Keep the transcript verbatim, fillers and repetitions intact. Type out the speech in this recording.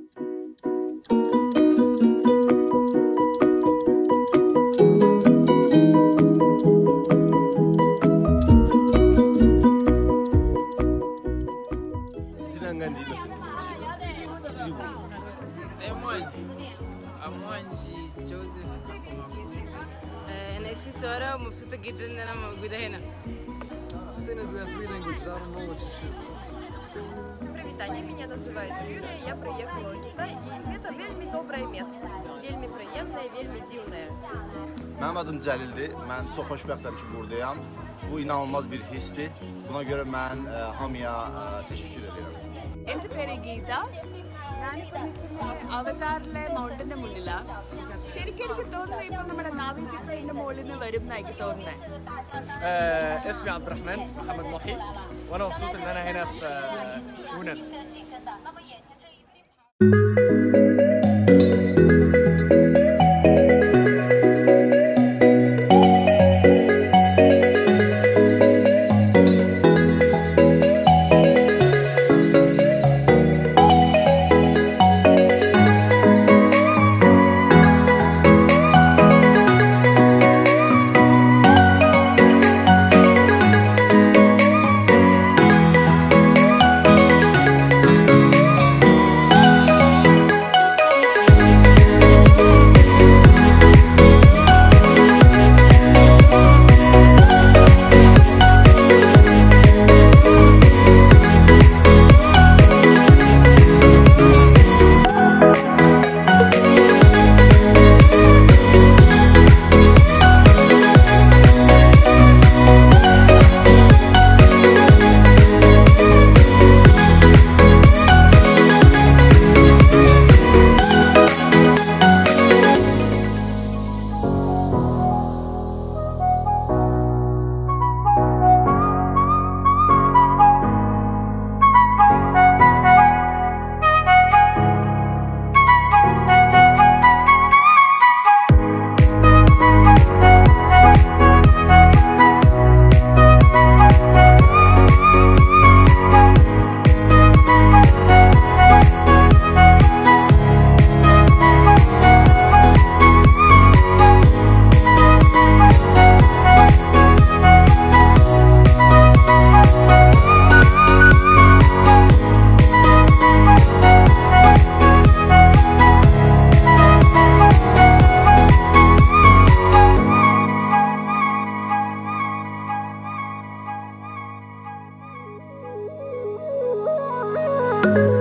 أنا اسمي سارة ومبسوطة جدا إن أنا موجودة هنا. Привитание, меня называют Юлия, я приехала в Китай, и это вельми доброе место, вельми приятное, вельmi дивное. Mənim adım Cəlildir, mən çox xoşbəxtəm ki, buradayam. Bu inanılmaz bir hissdir. Buna görə mən hamıya təşəkkür edirəm. എൻ്റെ പേര് ഗീത. ഞാനിപ്പോൾ നിൽക്കുന്നത് അവതാറിലെ മൗണ്ടൻ്റെ മുന്നിലാണ്. ശരിക്കും എനിക്ക് തോന്നുന്നു ഇപ്പോൾ നമ്മുടെ നാവികത്തിൽ ഇതിൻ്റെ മുകളിൽ നിന്ന് വരും എന്നാണ് എനിക്ക് തോന്നുന്നത്. اسمي عبد الرحمن محمد محي وانا مبسوط ان انا هنا في يونان. you.